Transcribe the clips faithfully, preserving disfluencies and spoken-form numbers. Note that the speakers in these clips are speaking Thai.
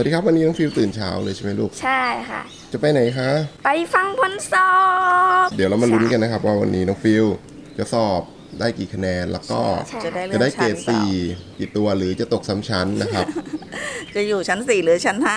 วัสดีครับวันนี้น้องฟิวตื่นเช้าเลยใช่ไหมลูกใช่ค่ะจะไปไหนคะไปฟังผลสอบเดี๋ยวเรามาลุ้นกันนะครับว่าวันนี้น้องฟิวจะสอบได้กี่คะแนนแล้วก็จะได้เกรดสี่กี่ตัวหรือจะตกซ้ำชั้นนะครับจะอยู่ชั้นสี่หรือชั้นห้า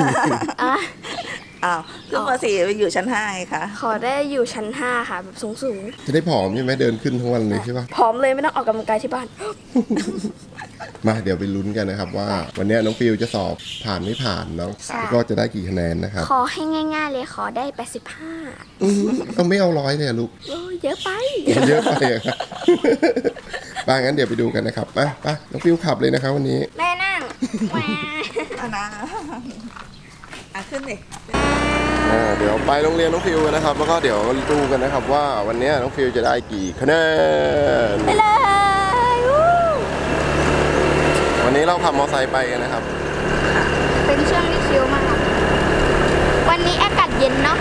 อ้าวขึ้นมาสี่ไปอยู่ชั้นห้าไงคะขอได้อยู่ชั้นห้าค่ะแบบสูงสูงจะได้ผอมใช่ไหมเดินขึ้นทั้งวันเลยใช่ปะผอมเลยไม่ต้องออกกำลังกายที่บ้านมาเดี๋ยวไปลุ้นกันนะครับว่าวันนี้น้องฟิวจะสอบผ่านไม่ผ่านเนาะก็จะได้กี่คะแนนนะครับขอให้ง่ายๆเลยขอได้แปดสิบห้าเอาไม่เอาร้อยเลยลูกเยอะไปเยอะไปครับไปงั้นเดี๋ยวไปดูกันนะครับไปไปน้องฟิวขับเลยนะครับวันนี้แม่นั่งแม่นะอ่ะขึ้นดิเดี๋ยวไปโรงเรียนน้องฟิวกันนะครับแล้วก็เดี๋ยวดูกันนะครับว่าวันนี้น้องฟิวจะได้กี่คะแนนไปเลยวันนี้เราขับมอเตอร์ไซค์ไปกันนะครับเป็นช่วงที่ชิลมากวันนี้อากาศเย็นเนาะ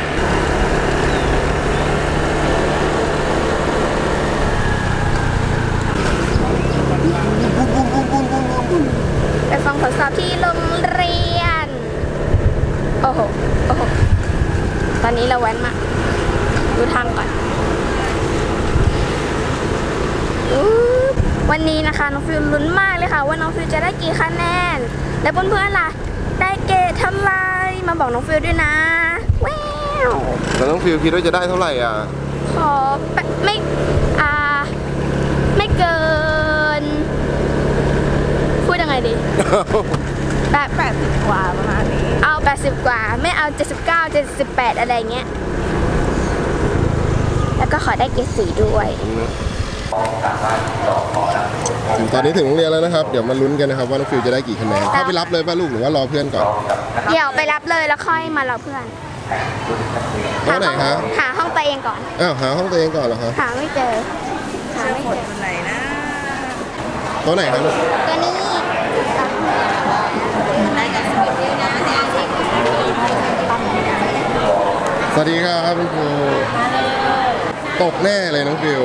ไปฟังผลสอบที่โรงเรียนโอ้โหโอ้โหตอนนี้เราแว้นมาดูทางก่อนวันนี้นะคะน้องฟิวลุ้นมากเลยค่ะว่าน้องฟิวจะได้กี่คะแนนและเพื่อนๆล่ะได้เกรดเท่าไหร่มาบอกน้องฟิวด้วยนะว้าวแล้วน้องฟิวคิดว่าจะได้เท่าไหร่อ่ะขอไม่อ่าไม่เกินพูดยังไงดีแบบแปดสิบกว่าประมาณนี้เอาแปดสิบกว่าไม่เอาเจ็ดสิบเก้า เจ็ดสิบแปดอะไรเงี้ยแล้วก็ขอได้เกรดสี่ด้วยตอนนี้ถึงโรงเรียนแล้วนะครับเดี๋ยวมาลุ้นกันนะครับว่าน้องฟิวจะได้กี่คะแนนเข้าไปรับเลยป่ะลูกหรือว่ารอเพื่อนก่อนเดี๋ยวไปรับเลยแล้วค่อยมารอเพื่อนห้องไหนคะหาห้องตัวเองก่อนอ้าวหาห้องตัวเองก่อนเหรอคะหาไม่เจอหาไม่เจอตัวไหนนะตัวไหนครับลูกตัวนี้สวัสดีครับคุณครูตกแน่เลยน้องฟิว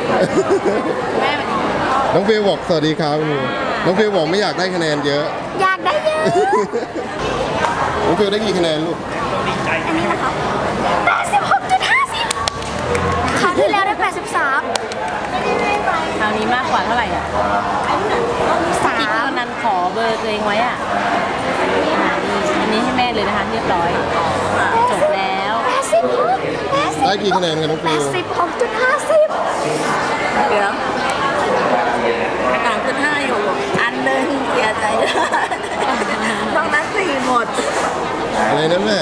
น้องฟิวบอกสวัสดีครับคุณครูน้องฟิวบอกไม่อยากได้คะแนนเยอะอยากได้เยอะน้องฟิวได้กี่คะแนนลูกอันนี้นะคะแปดสิบหกจุดห้าสิบคราวที่แล้วได้แปดสิบสามคราวนี้มากกว่าเท่าไหร่อ่ะสามที่คนนั้นขอเบอร์ตัวเองไว้อ่ะอันนี้ให้แม่เลยนะคะเรียบร้อยจบแล้วได้กี่คะแนนกันน้องฟิวแปดสิบหกจุดห้าสิบเดี๋ยวต่างจุดห้าอยู่อันนึงเสียใจต้องนั้นสี่หมดอะไรนะแม่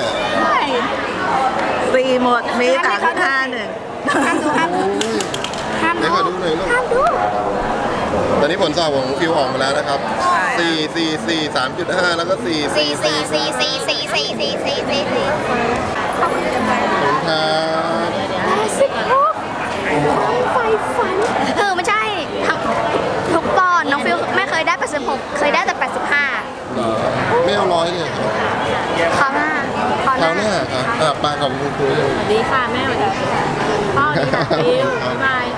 สี่หมดมีต่างจุดห้าหนึ่งห้ามดูห้ามดูห้ามดูห้ามดูตอนนี้ผลสอบของฟิวออกมาแล้วนะครับสี่ สี่ สี่ สามจุดห้าแล้วก็สี่สี่ สี่ สี่ สี่ สี่ สี่ สี่ สี่ สี่ สี่ขอบคุณครับแปดสิบหกไฟฝันเออไม่ใช่ทุกปอนน้องฟิวไม่เคยได้แปดสิบหกเคยได้แต่แปดสิบห้าไม่เอาร้อยเลยครับคราวหน้าคราวหน้าครับปลาของคุณครูสวัสดีค่ะแม่สวัสดีพ่อดีค่ะฟิวบ๊ายบาย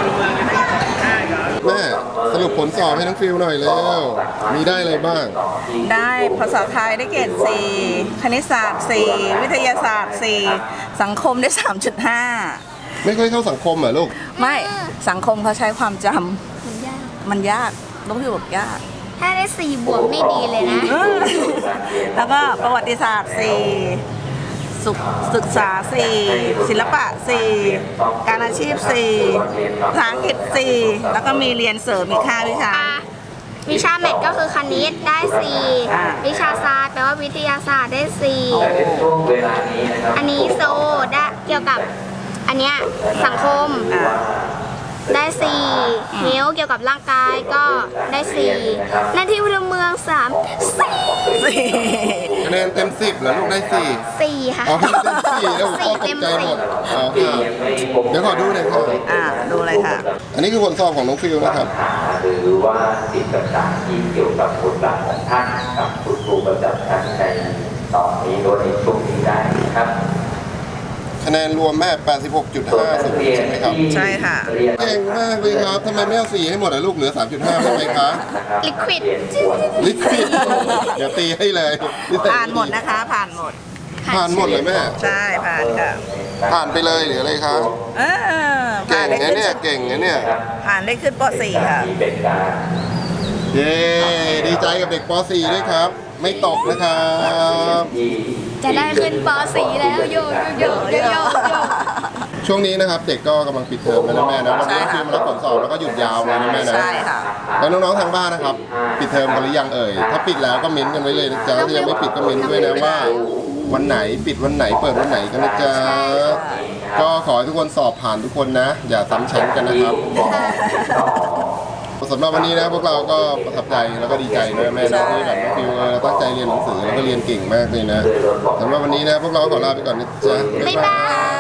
แม่สรุปผลสอบให้น้องฟิวหน่อยเร็วมีได้อะไรบ้างได้ภาษาไทยได้เกรดสี่คณิตศาสตร์สี่วิทยาศาสตร์สี่สังคมได้ สามจุดห้าไม่ค่อยเข้าสังคมเหรอลูกไม่สังคมเขาใช้ความจำมันยากน้องฟิวบอกยากถ้าได้สี่บวกไม่ดีเลยนะแล้วก็ประวัติศาสตร์สี่ศึกษาสี่ศิลปะสี่การอาชีพสี่ภาษาอังกฤษสี่แล้วก็มีเรียนเสริมอีกห้าวิชาวิชาแมทก็คือคณิตได้สี่วิชาศาสตร์แปลว่าวิทยาศาสตร์ได้สี่อันนี้โซได้เกี่ยวกับอันเนี้ยสังคมได้สี่เฮลเกี่ยวกับร่างกายก็ได้สี่หน้าที่พลเมืองสามสี่คะแนนเต็มสิบเหรอลูกได้สี่สี่ค่ะอ๋อเต็มสี่แล้วก็ตกใจหมดอ๋อค่ะเดี๋ยวขอดูหน่อยค่ะอ่าดูเลยค่ะอันนี้คือผลสอบของน้องฟิวนะครับหรือว่าสิ่งต่างๆที่เกี่ยวกับบทบาทของท่านกับคุณครูประจำชั้นในตอนนี้โดยในช่วงนี้ได้นะครับคะแนนรวมแม่ แปดสิบหกจุดห้าศูนย์ ใช่ไหมครับใช่ค่ะเก่งมากเลยครับทำไมไม่เอาสี่ให้หมดอะลูกเหลือ สามจุดห้า ใช่ไหมคะลิควิดลิควิดอย่าตีให้เลยนิสัยผ่านหมดนะคะ ผ่านหมดผ่านหมดเลยแม่ใช่ผ่านค่ะผ่านไปเลยหรืออะไรคะเออเก่ผ่านงได้นะขึ้นเนี่ยเก่งนะเนี่ยผ่านได้ขึ้นป .สี่ ค่ะเย้ดีใจกับเด็กป .สี่ ด้วยครับ ไม่ตกนะครับจะได้ขึ้นป .สี่ แล้วโยโยโยโยโยช่วงนี้นะครับเด็กก็กำลังปิดเทอมแล้วนะแม่นะวันนี้ฟิล์มมารับผลสอบแล้วก็หยุดยาวเลยนะแม่นะใช่ค่ะแล้วน้องๆทางบ้านนะครับ ปิดเทอมกันหรือยังเอ่ยถ้าปิดแล้วก็เม้นต์กันไว้เลยนะจ๊ะถ้ายังไม่ปิดก็เม้นต์ด้วยนะว่า วันไหนปิดวันไหนเปิดวันไหนกันนะจ๊ะก็ขอให้ทุกคนสอบผ่านทุกคนนะ อย่าซ้ำชั้นกันนะครับสำหรับวันนี้นะพวกเราก็ประทับใจแล้วก็ดีใจนะแม่นะที่แบบน้องฟิวเออตั้งใจเรียนหนังสือแล้วก็เรียนเก่งมากเลยนะสำหรับวันนี้นะพวกเราขอลาไปก่อนนะจ๊ะบ๊ายบาย